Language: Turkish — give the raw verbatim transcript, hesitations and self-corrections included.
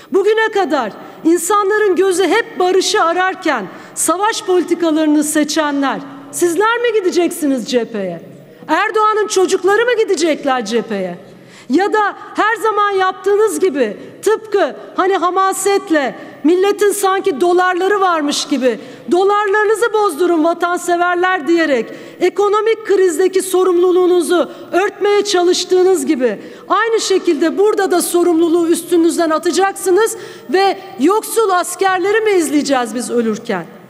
Bugüne kadar insanların gözü hep barışı ararken savaş politikalarını seçenler, sizler mi gideceksiniz cepheye? Erdoğan'ın çocukları mı gidecekler cepheye? Ya da her zaman yaptığınız gibi tıpkı hani hamasetle milletin sanki dolarları varmış gibi dolarlarınızı bozdurun vatanseverler diyerek ekonomik krizdeki sorumluluğunuzu örtmeye çalıştığınız gibi aynı şekilde burada da sorumluluğu üstünüzden atacaksınız ve yoksul askerleri mi izleyeceğiz biz ölürken?